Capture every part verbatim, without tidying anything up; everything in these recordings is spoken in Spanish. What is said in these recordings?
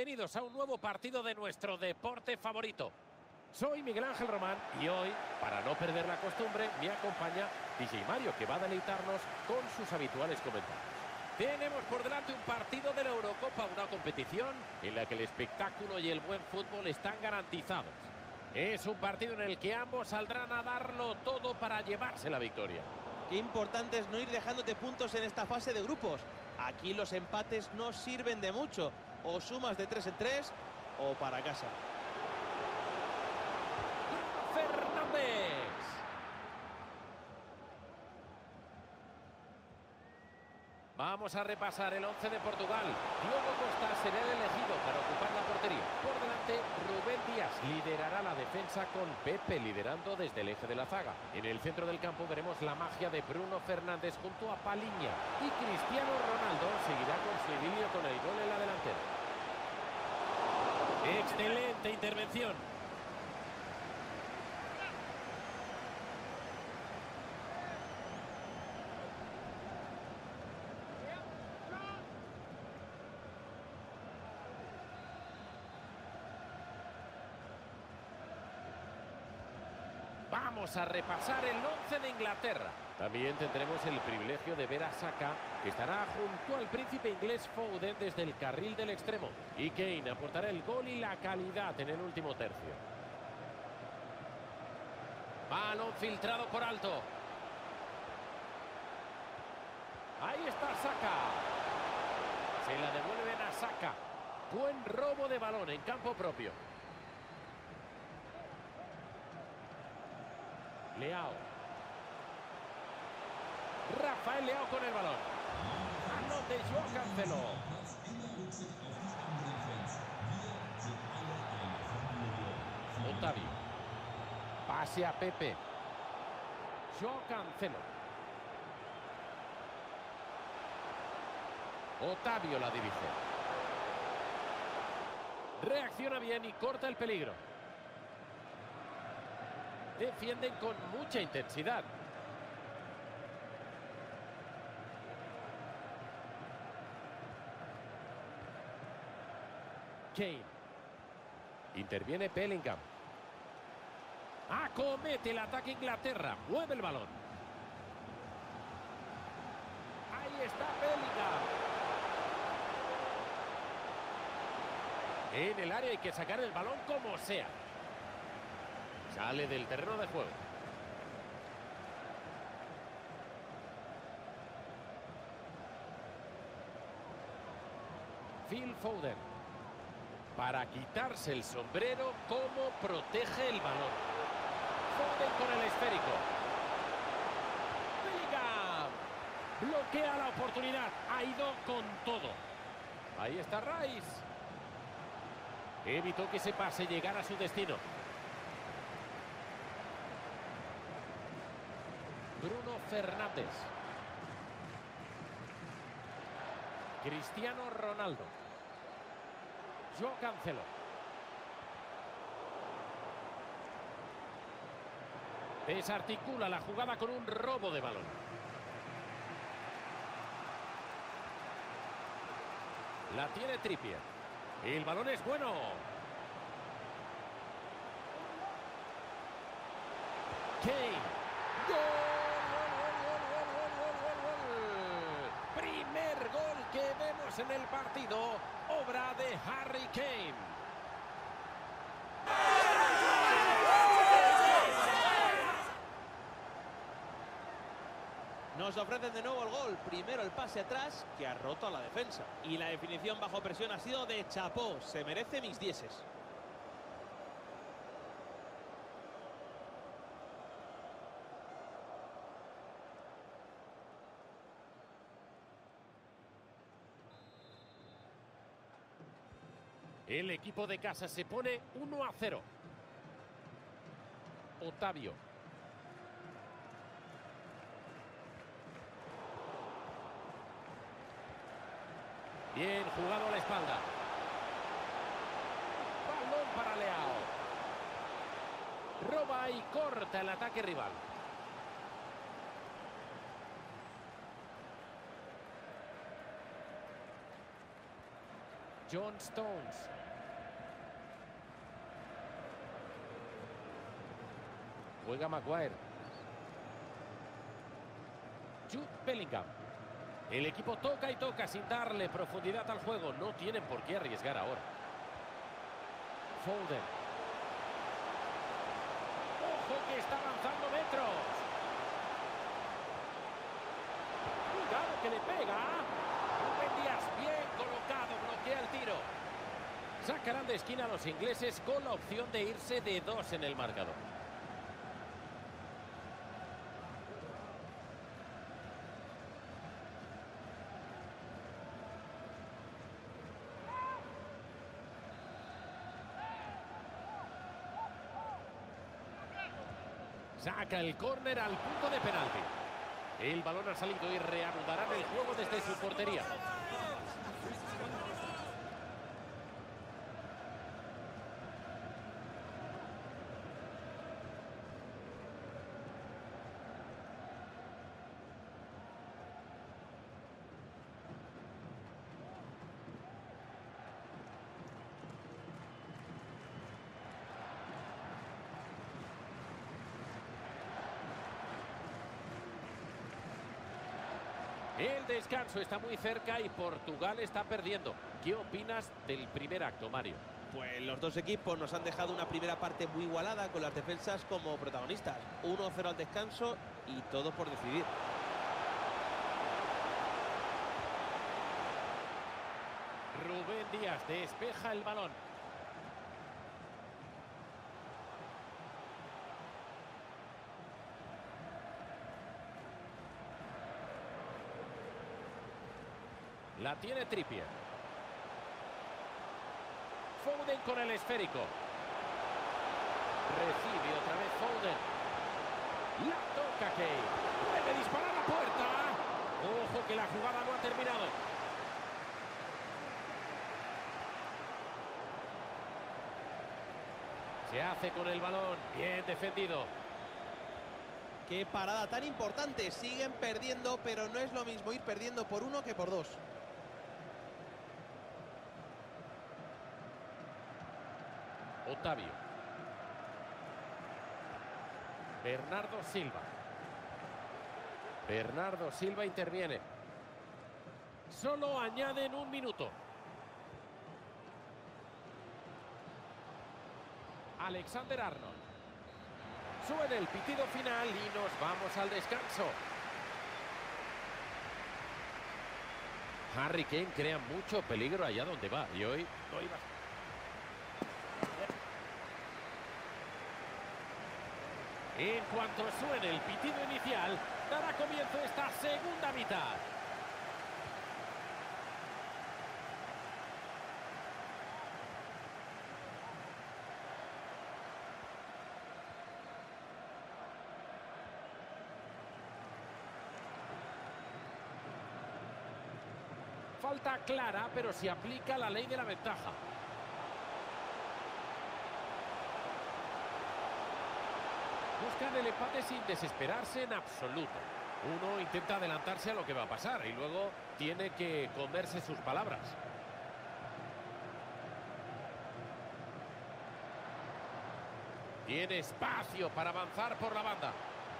bienvenidos a un nuevo partido de nuestro deporte favorito. Soy Miguel Ángel Román y hoy, para no perder la costumbre, me acompaña D J Mario, que va a deleitarnos con sus habituales comentarios. Tenemos por delante un partido de la Eurocopa, una competición en la que el espectáculo y el buen fútbol están garantizados. Es un partido en el que ambos saldrán a darlo todo para llevarse la victoria. Qué importante es no ir dejándote puntos en esta fase de grupos. Aquí los empates no sirven de mucho. O sumas de tres en tres o para casa. Fernández. Vamos a repasar el once de Portugal. Diogo Costa será el elegido para ocupar la portería. Por delante, Rubén Díaz liderará la defensa con Pepe liderando desde el eje de la zaga. En el centro del campo veremos la magia de Bruno Fernández junto a Paliña. Y Cristiano Ronaldo seguirá con su idilio con el gol en la delantera. Excelente intervención. Vamos a repasar el once de Inglaterra. También tendremos el privilegio de ver a Saka, que estará junto al príncipe inglés Foden desde el carril del extremo. Y Kane aportará el gol y la calidad en el último tercio. Balón filtrado por alto. Ahí está Saka. Se la devuelven a Saka. Buen robo de balón en campo propio. Leao. Rafael Leao con el balón. Mano de Joao Cancelo. Otavio. Pase a Pepe. Joao Cancelo. Otavio la dirige. Reacciona bien y corta el peligro. Defienden con mucha intensidad. Kane. Interviene Bellingham. Acomete el ataque Inglaterra. Mueve el balón. Ahí está Bellingham. En el área hay que sacar el balón como sea. Sale del terreno de juego. Phil Foden. Para quitarse el sombrero, ¿cómo protege el balón? Foden con el esférico. Bellingham. Bloquea la oportunidad. Ha ido con todo. Ahí está Rice. Evitó que ese pase llegara a su destino. Bruno Fernández. Cristiano Ronaldo. Joao Cancelo. Desarticula la jugada con un robo de balón. La tiene Trippier. El balón es bueno. Kane. ¡Gol! Primer gol que vemos en el partido, obra de Harry Kane. Nos ofrecen de nuevo el gol. Primero el pase atrás, que ha roto a la defensa. Y la definición bajo presión ha sido de chapó. Se merece mis dieces. El equipo de casa se pone uno a cero. Otavio. Bien jugado a la espalda. Balón para Leao. Roba y corta el ataque rival. John Stones. Juega Maguire. Jude Bellingham. El equipo toca y toca sin darle profundidad al juego. No tienen por qué arriesgar ahora. Foden. ¡Ojo que está avanzando metros! ¡Cuidado que le pega! Rubén Díaz, bien colocado, bloquea el tiro. Sacarán de esquina a los ingleses con la opción de irse de dos en el marcador. Saca el córner al punto de penalti. El balón ha salido y reanudarán el juego desde su portería. El descanso está muy cerca y Portugal está perdiendo. ¿Qué opinas del primer acto, Mario? Pues los dos equipos nos han dejado una primera parte muy igualada con las defensas como protagonistas. uno cero al descanso y todo por decidir. Rubén Díaz despeja el balón. La tiene Trippier. Foden con el esférico. Recibe otra vez Foden. La toca Kane. Debe disparar a la puerta. Ojo que la jugada no ha terminado. Se hace con el balón. Bien defendido. Qué parada tan importante. Siguen perdiendo, pero no es lo mismo ir perdiendo por uno que por dos. Otavio. Bernardo Silva. Bernardo Silva interviene. Solo añaden un minuto. Alexander Arnold. Suena el pitido final y nos vamos al descanso. Harry Kane crea mucho peligro allá donde va y hoy no iba. En cuanto suene el pitido inicial, dará comienzo esta segunda mitad. Falta clara, pero se aplica la ley de la ventaja. Buscan el empate sin desesperarse en absoluto. Uno intenta adelantarse a lo que va a pasar y luego tiene que comerse sus palabras. Tiene espacio para avanzar por la banda.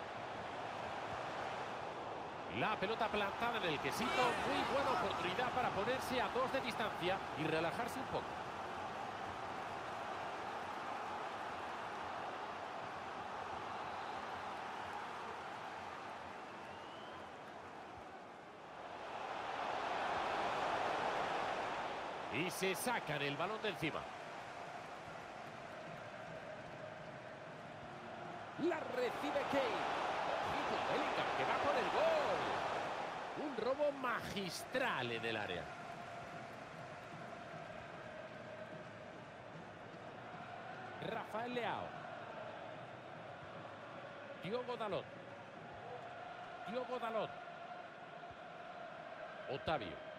La pelota plantada en el quesito. Muy buena oportunidad para ponerse a dos de distancia y relajarse un poco. Y se sacan el balón de encima. La recibe Kane. Ojito, Bellingham, que va por el gol. Un robo magistral en el área. Rafael Leao. Diogo Dalot. Diogo Dalot. Otavio.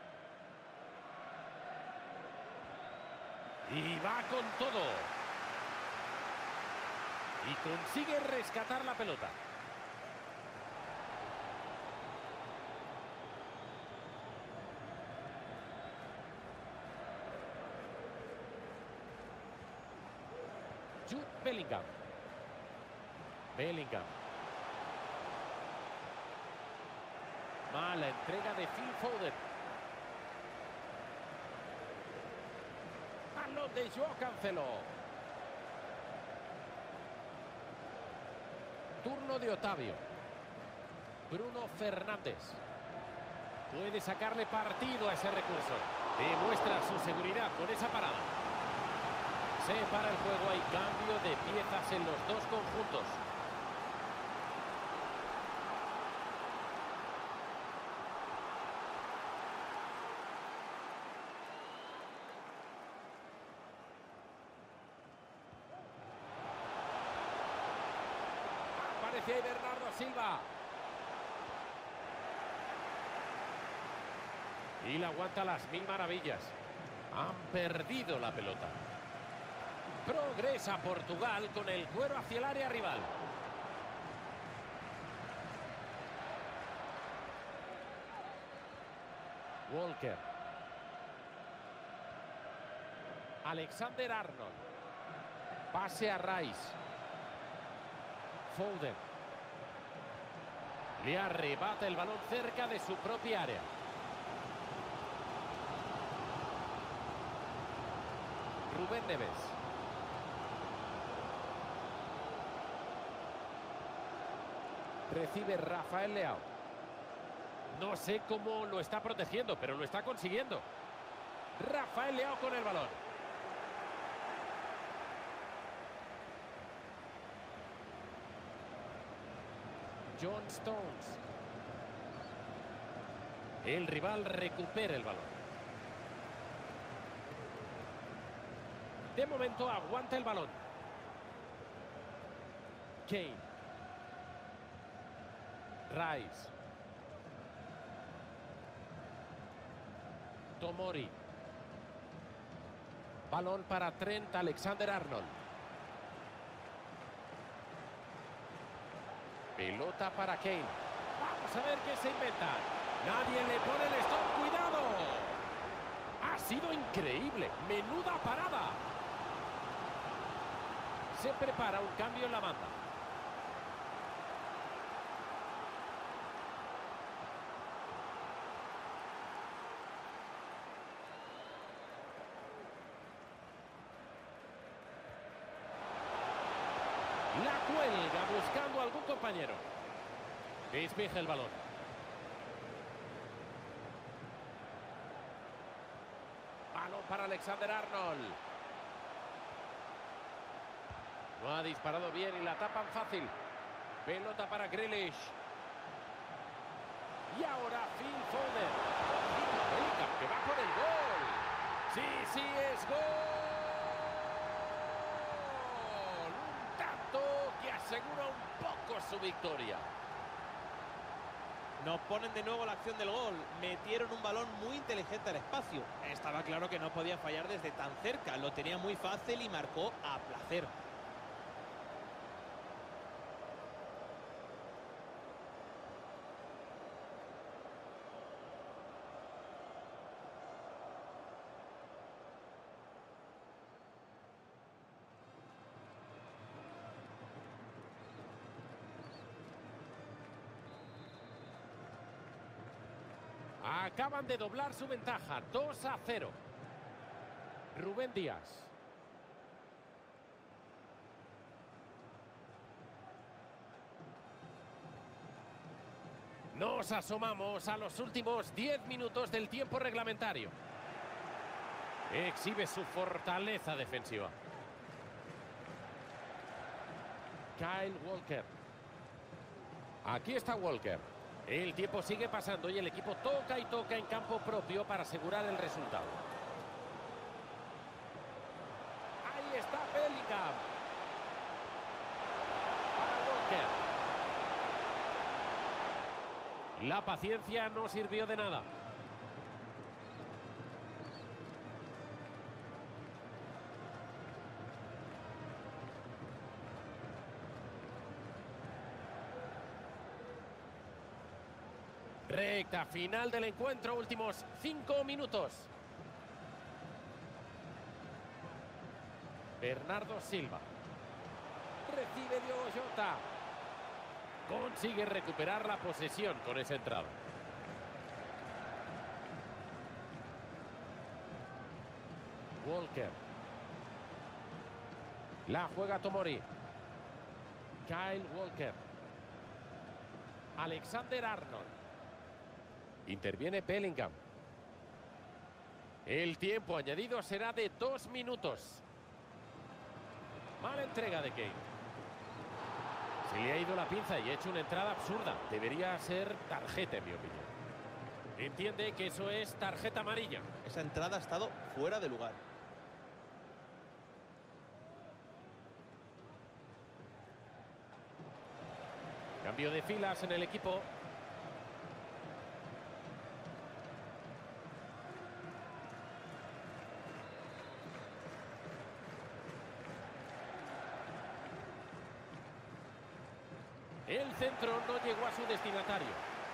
Y va con todo. Y consigue rescatar la pelota. Jude Bellingham. Bellingham. Mala entrega de Phil Foden. Balón de Joao Cancelo. Turno de Otavio. Bruno Fernández. Puede sacarle partido a ese recurso. Demuestra su seguridad con esa parada. Se para el juego, hay cambio de piezas en los dos conjuntos. Aparece ahí Bernardo Silva. Y la aguanta a las mil maravillas. Han perdido la pelota. Progresa Portugal con el cuero hacia el área rival. Walker. Alexander Arnold. Pase a Rice. Foden. Le arrebata el balón cerca de su propia área. Rubén Neves. Recibe Rafael Leao. No sé cómo lo está protegiendo, pero lo está consiguiendo. Rafael Leao con el balón. John Stones. El rival recupera el balón. De momento aguanta el balón. Kane. Rice. Tomori. Balón para Trent Alexander-Arnold. Pelota para Kane. Vamos a ver qué se inventa. Nadie le pone el stop. ¡Cuidado! Ha sido increíble. Menuda parada. Se prepara un cambio en la banda. La cuelga buscando a algún compañero. Despeja el balón. Balón para Alexander Arnold. No ha disparado bien y la tapan fácil. Pelota para Grealish. Y ahora Phil Foden. Bellingham, que va por el gol. Sí, sí, es gol. Un tanto que asegura un poco su victoria. Nos ponen de nuevo la acción del gol. Metieron un balón muy inteligente al espacio. Estaba claro que no podía fallar desde tan cerca. Lo tenía muy fácil y marcó a placer. Acaban de doblar su ventaja, dos a cero. Rubén Díaz. Nos asomamos a los últimos diez minutos del tiempo reglamentario. Exhibe su fortaleza defensiva. Kyle Walker. Aquí está Walker. El tiempo sigue pasando y el equipo toca y toca en campo propio para asegurar el resultado. Ahí está Bellingham. Para Walker. La paciencia no sirvió de nada. Recta final del encuentro, últimos cinco minutos. Bernardo Silva. recibe Diogo Jota. Consigue recuperar la posesión con esa entrada. Walker. La juega Tomori. Kyle Walker. Alexander Arnold. Interviene Bellingham. El tiempo añadido será de dos minutos. Mala entrega de Kane. Se le ha ido la pinza y ha hecho una entrada absurda. Debería ser tarjeta, en mi opinión. Entiende que eso es tarjeta amarilla. Esa entrada ha estado fuera de lugar. Cambio de filas en el equipo. El centro no llegó a su destinatario.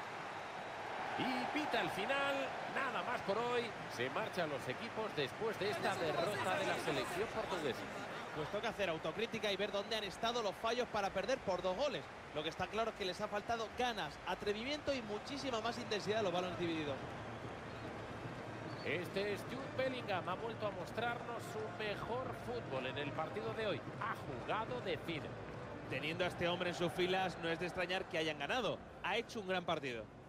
Y pita el final. Nada más por hoy. Se marchan los equipos después de esta derrota de la selección portuguesa. Pues toca hacer autocrítica y ver dónde han estado los fallos para perder por dos goles. Lo que está claro es que les ha faltado ganas, atrevimiento y muchísima más intensidad de los balones divididos. Este Jude Bellingham ha vuelto a mostrarnos su mejor fútbol en el partido de hoy. Ha jugado de fino. Teniendo a este hombre en sus filas, no es de extrañar que hayan ganado. Ha hecho un gran partido.